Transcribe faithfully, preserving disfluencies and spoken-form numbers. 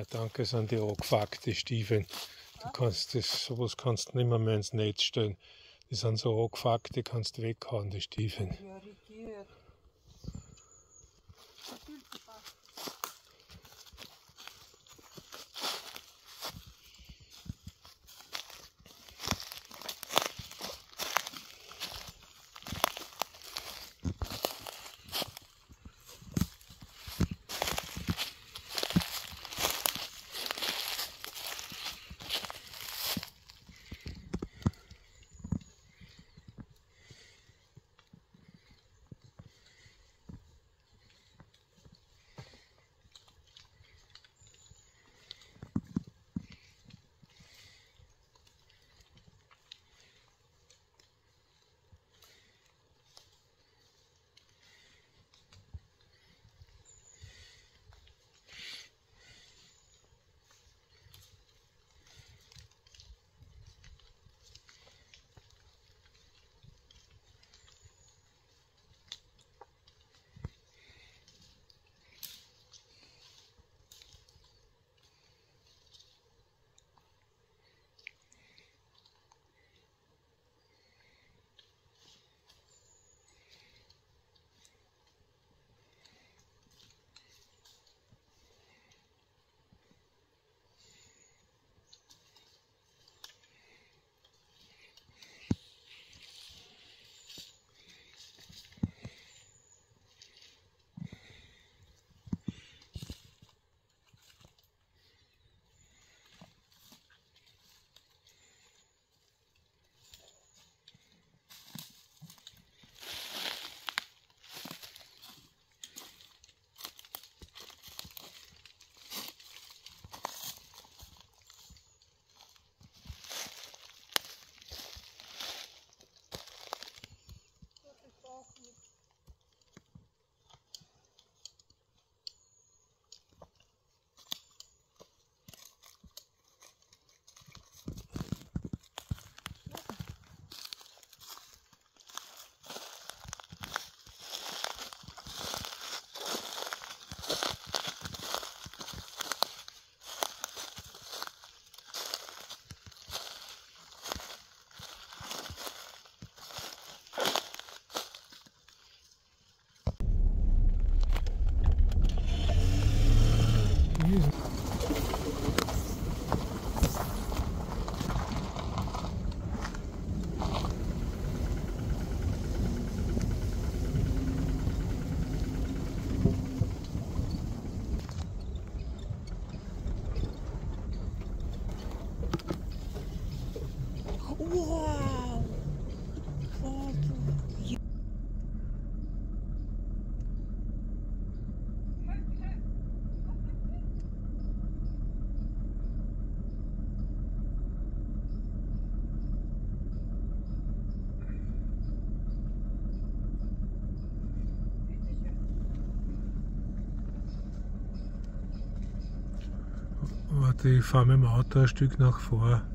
Ja, danke, sind die angefuckt, die Stiefel. Du kannst das, sowas kannst du nicht mehr, mehr ins Netz stellen. Die sind so angefuckt, die kannst du weghauen, die Stiefel. Ja, irritiert. Wow! Warte, ich fahre mit dem Auto ein Stück nach vor.